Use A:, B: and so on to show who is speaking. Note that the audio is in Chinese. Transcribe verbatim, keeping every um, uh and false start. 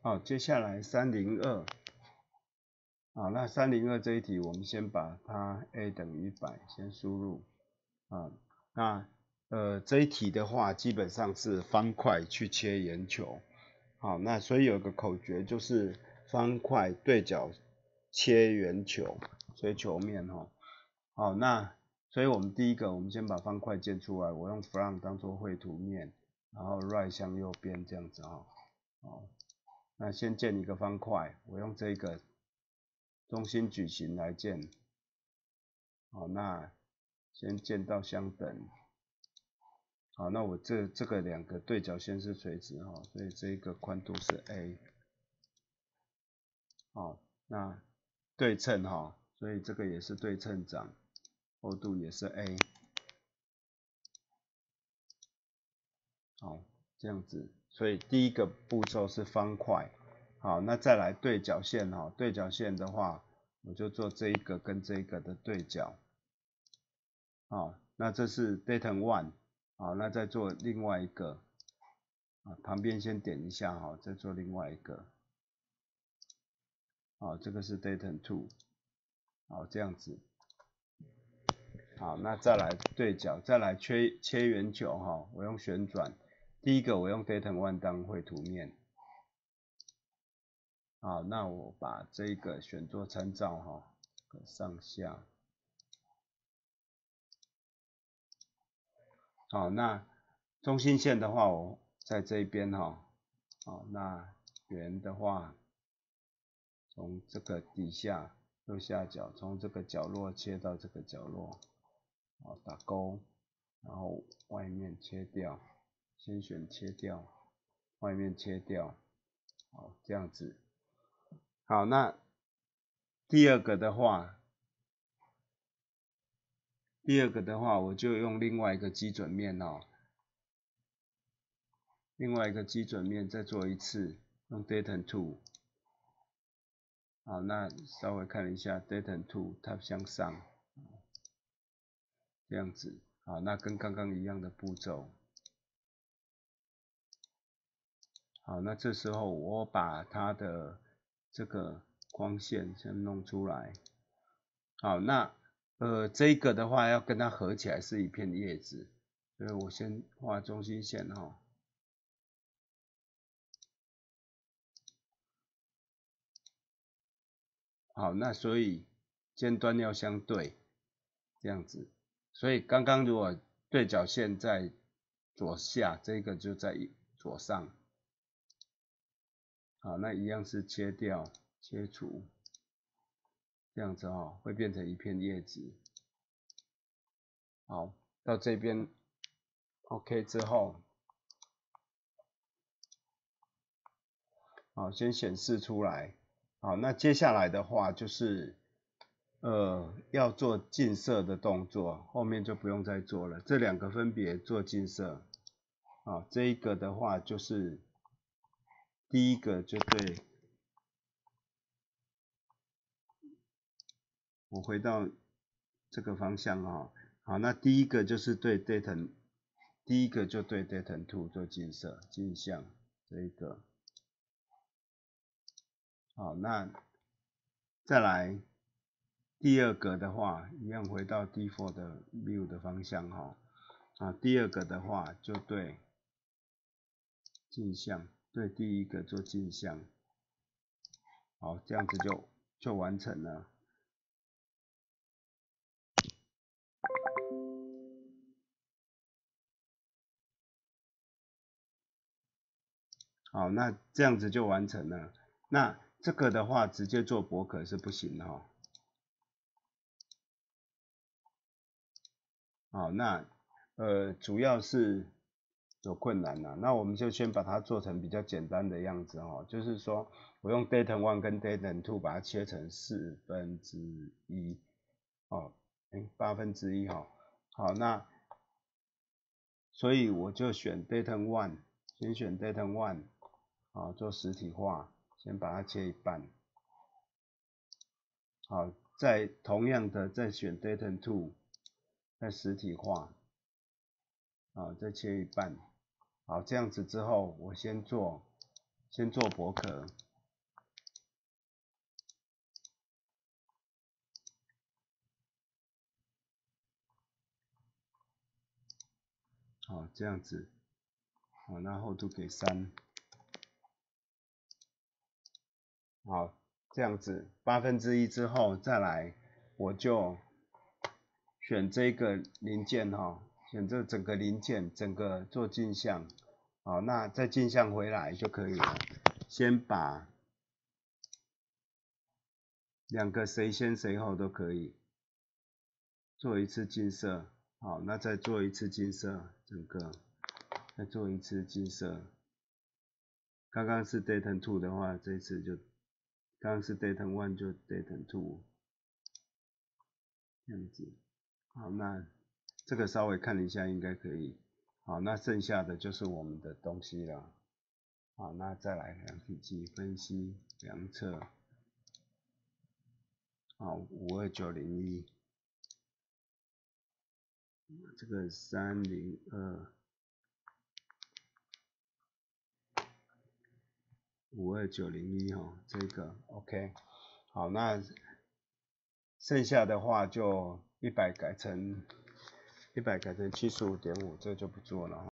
A: 好，接下来三零二，好，那三零二这一题，我们先把它 a 等于一百先输入，啊，那呃这一题的话，基本上是方块去切圆球，好，那所以有个口诀就是方块对角切圆球，所以球面哈，好，那所以我们第一个，我们先把方块建出来，我用 from 当做绘图面，然后 right 向右边这样子哈，好。那先建一个方块，我用这个中心矩形来建，好，那先建到相等，好，那我这这个两个对角线是垂直哈，所以这一个宽度是 a， 好，那对称哈，所以这个也是对称长，厚度也是 a， 好，这样子，所以第一个步骤是方块。好，那再来对角线哈，对角线的话，我就做这一个跟这一个的对角。好，那这是 datum one， 好，那再做另外一个，啊，旁边先点一下哈，再做另外一个。好，这个是 datum two， 好，这样子。好，那再来对角，再来切切圆球哈，我用旋转。第一个我用 datum one 当绘图面。好，那我把这个选作参照哈，上下。好，那中心线的话，我在这一边哈。好，那圆的话，从这个底下右下角，从这个角落切到这个角落，好，打勾，然后外面切掉，先选切掉，外面切掉，好，这样子。好，那第二个的话，第二个的话，我就用另外一个基准面哦，另外一个基准面再做一次，用 datum two。好，那稍微看一下 datum two tab 向上，这样子。好，那跟刚刚一样的步骤。好，那这时候我把它的这个光线先弄出来。好，那呃这个的话要跟它合起来是一片叶子，所以我先画中心线哈。好，那所以尖端要相对，这样子。所以刚刚如果对角线在左下，这个就在左上。好，那一样是切掉、切除，这样子哦，会变成一片叶子。好，到这边 OK 之后，好，先显示出来。好，那接下来的话就是呃要做近色的动作，后面就不用再做了。这两个分别做近色。好，这一个的话就是第一个就对，我回到这个方向哈。好，那第一个就是对 datum， 第一个就对 datum two 做近色镜像这一个。好，那再来第二个的话，一样回到 default 的 view 的方向哈。啊，第二个的话就对镜像，对第一个做镜像。好，这样子就就完成了。好，那这样子就完成了。那这个的话，直接做薄壳是不行的哈。好，那呃主要是有困难啦，那我们就先把它做成比较简单的样子哈，就是说我用 datum one 跟 datum two 把它切成四分之一，哦，哎，八分之一哈。好，那所以我就选 datum one， 先选 datum one， 好，做实体化，先把它切一半。好，再同样的再选 datum two， 再实体化，好，再切一半。好，这样子之后，我先做先做薄壳。好，这样子。好，那厚度给三。好，这样子八分之一之后再来，我就选这个零件哈，选这整个零件，整个做镜像。好，那再镜像回来就可以了。先把两个谁先谁后都可以做一次近摄。好，那再做一次近摄，整个再做一次近摄。刚刚是 datum two 的话，这次就刚刚是 datum one 就 datum two 这样子。好，那这个稍微看一下应该可以。好，那剩下的就是我们的东西了。好，那再来量体积分析量测。好，五二九零一，这个三零二五二九零一哈，这个 OK。好，那剩下的话就一百改成一百改成七十五点五，这就不做了。